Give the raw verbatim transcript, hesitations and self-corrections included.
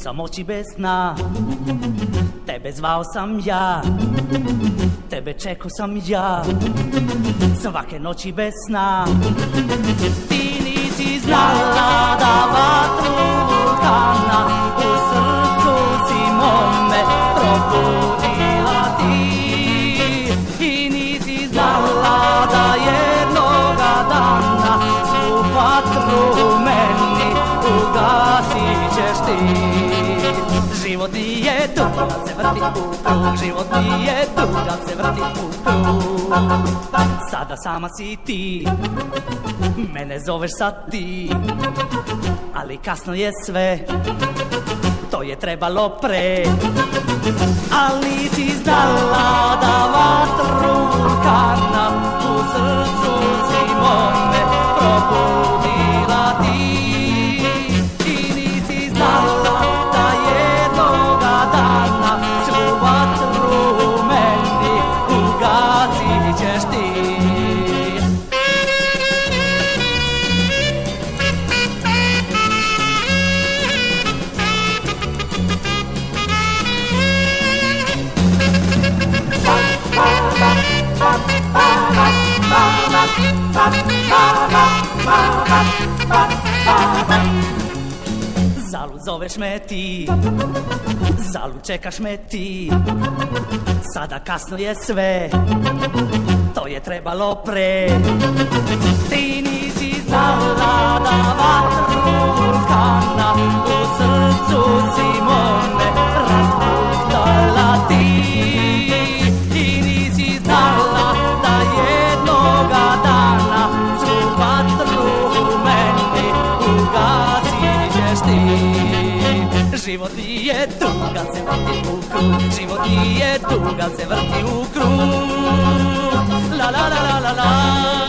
sam oči bez sna, tebe zvao sam ja, tebe čekao sam ja, svake noći bez sna. Ti nisi znala da vatru vulkana u srcu si mome probudila ti. I nisi znala da jednoga dana svu vatru meni ugasit ćeš ti. Život nije dug, kad se vrti u krug, život nije dug, kad se vrti u krug. Sada sama si ti, mene zoveš sad ti, ali kasno je sve, to je trebalo pre. Ali nisi znala da vatru vulkana u srcu si mome probudila ti. I nisi znala da jednoga dana svu vatru meni ugasit ćeš ti. Zalud zoveš me ti, zalud čekaš me ti, sada kasno je sve, to je trebalo pre. Ti nisi znala da vatru vulkana u srcu si mome razbuktala ti. I nisi znala da jednoga dana svu vatru meni ugasit ćeš ti. Život nije dug, kad se vrti u krug, život nije dug, kad se vrti u krug. La la la la la la.